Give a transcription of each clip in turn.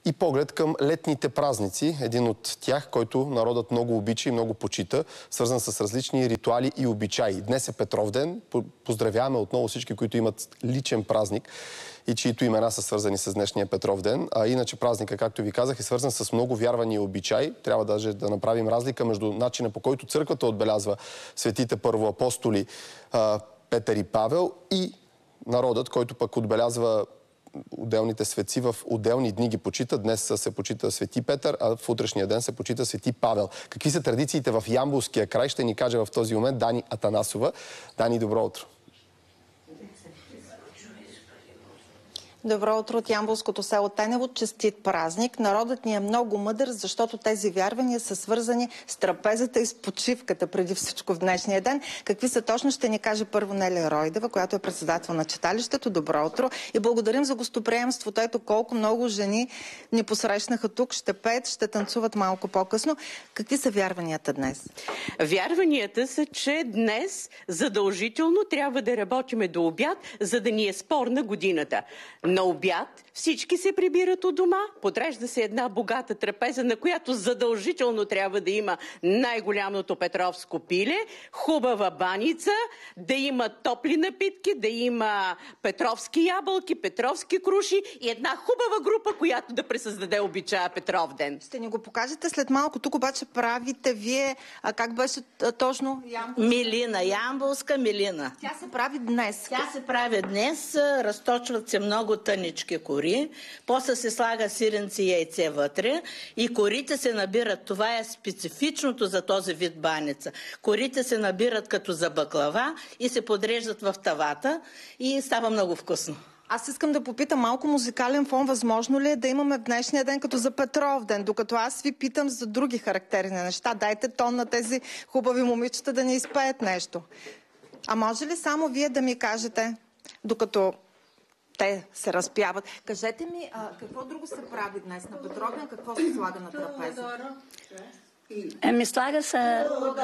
и поглед към летните празници. Един от тях, който народът много обича и много почита, свързан с различни ритуали и обичаи. Днес е Петровден. Поздравяваме отново всички, които имат личен празник и чието имена са свързани с днешния Петровден. А иначе празника, както ви казах, е свързан с много вярвания и обичаи. Трябва даже да направим разлика между начина, по който църквата отбелязва светите първоапостоли Петър и Павел, и народът, който пък отбелязва отделните светци в отделни дни ги почита. Днес се почита Свети Петър, а в утрешния ден се почита Свети Павел. Какви са традициите в Ямболския край, ще ни каже в този момент Дани Атанасова. Дани, добро утро! Добро утро от ямболското село Тенево. Честит празник. Народът ни е много мъдър, защото тези вярвания са свързани с трапезата и с почивката преди всичко в днешния ден. Какви са точно, ще ни каже първо Нели Ройдева, която е председател на читалището. Добро утро и благодарим за гостоприемството. Ето колко много жени ни посрещнаха тук. Ще пеят, ще танцуват малко по-късно. Какви са вярванията днес? Вярванията са, че днес задължително трябва да работиме до обяд, за да ни е спорна годината. На обяд всички се прибират от дома, подрежда се една богата трапеза, на която задължително трябва да има най-голямото петровско пиле, хубава баница, да има топли напитки, да има петровски ябълки, петровски круши и една хубава група, която да пресъздаде обичая Петровден. Ще ни го покажете след малко. Тук обаче правите вие, как беше точно? Милина, ямболска милина. Тя се прави днес. Тя се прави днес, разточват се много тънички кори, после се слага сиренци и яйце вътре и корите се набират. Това е специфичното за този вид баница. Корите се набират като за баклава и се подреждат в тавата и става много вкусно. Аз искам да попитам малко музикален фон. Възможно ли е да имаме в днешния ден като за Петровден? Докато аз ви питам за други характерни неща. Дайте тон на тези хубави момичета да ни изпеят нещо. А може ли само вие да ми кажете, докато те се разпяват. Кажете ми, какво друго се прави днес на Петровден? Какво се слага на трапеза? Слага се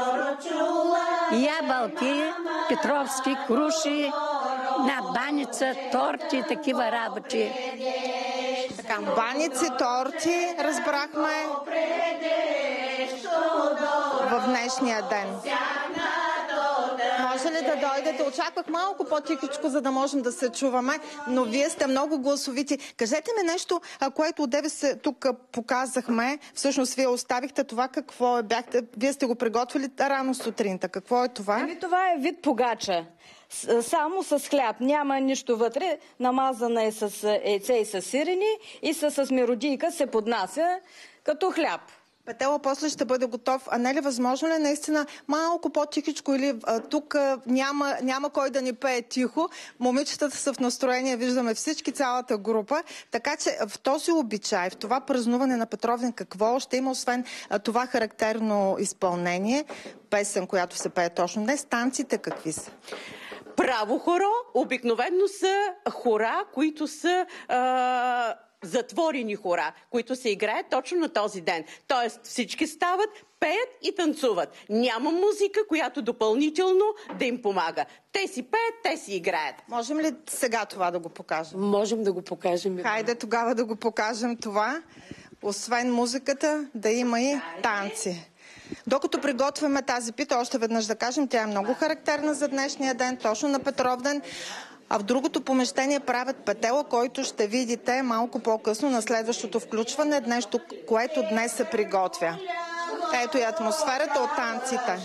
ябълки, петровски, круши, на баница, торти, такива работи. Така, баници, торти, разбрахме в днешния ден. Може ли да дойдете? Очаквах малко по-тихичко, за да можем да се чуваме, но вие сте много гласовити. Кажете ми нещо, което отдеве се тук показахме. Всъщност вие оставихте това, какво е, вие сте го приготвили рано сутринта. Какво е това? Това е вид погача. Само с хляб. Няма нищо вътре. Намазана е с яйце и с сирени и с миродийка се поднася като хляб. Петела после ще бъде готов. А не ли възможно ли наистина малко по-тихичко или тук няма кой да ни пее тихо? Момичетата са в настроение, виждаме всички, цялата група. Така че в този обичай, в това празнуване на Петровден, какво още има, освен това характерно изпълнение, песен, която се пее точно днес, танците какви са? Право хоро обикновено са хора, които са затворени хора, които се играят точно на този ден. Тоест всички стават, пеят и танцуват. Няма музика, която допълнително да им помага. Те си пеят, те си играят. Можем ли сега това да го покажем? Можем да го покажем. Хайде тогава да го покажем това. Освен музиката, да има и танци. Докато приготвяме тази пита, още веднъж да кажем, тя е много характерна за днешния ден, точно на Петровден. А в другото помещение правят петела, който ще видите малко по-късно на следващото включване, нещо, което днес се приготвя. Ето и атмосферата от танците.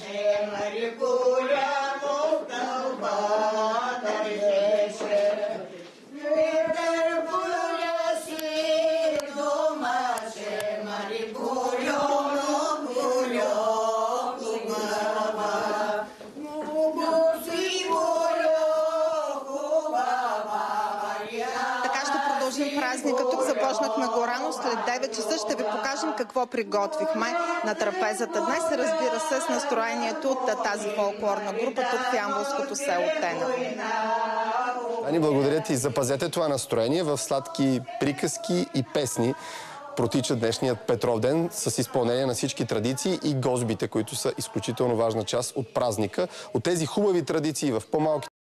Празника. Тук започнахме го рано, след 9 часа ще ви покажем какво приготвихме на трапезата днес. Разбира се, с настроението от тази фолклорна група тук в ямболското село Тенево. Ани, благодаря ти. Запазете това настроение в сладки приказки и песни. Протича днешният Петровден с изпълнение на всички традиции и гозбите, които са изключително важна част от празника. От тези хубави традиции в по-малки